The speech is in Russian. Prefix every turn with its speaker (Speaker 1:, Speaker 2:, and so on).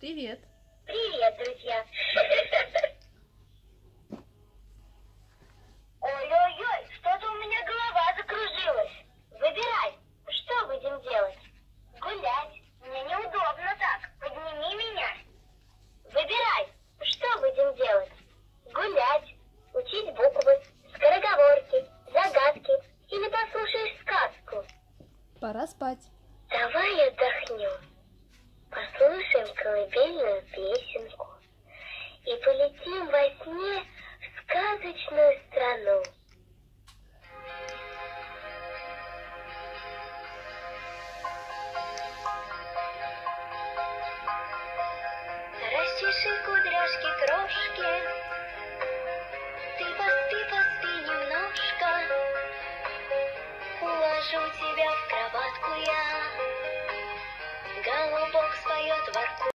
Speaker 1: Привет.
Speaker 2: Привет, друзья. Ой-ой-ой, что-то у меня голова закружилась. Выбирай, что будем делать? Гулять. Мне неудобно так. Подними меня. Выбирай, что будем делать? Гулять, учить буквы, скороговорки, загадки или послушаешь сказку?
Speaker 1: Пора спать.
Speaker 2: Давай отдохнем. Послушаем колыбельную песенку и полетим во сне в сказочную страну. Расчеши кудряшки крошки,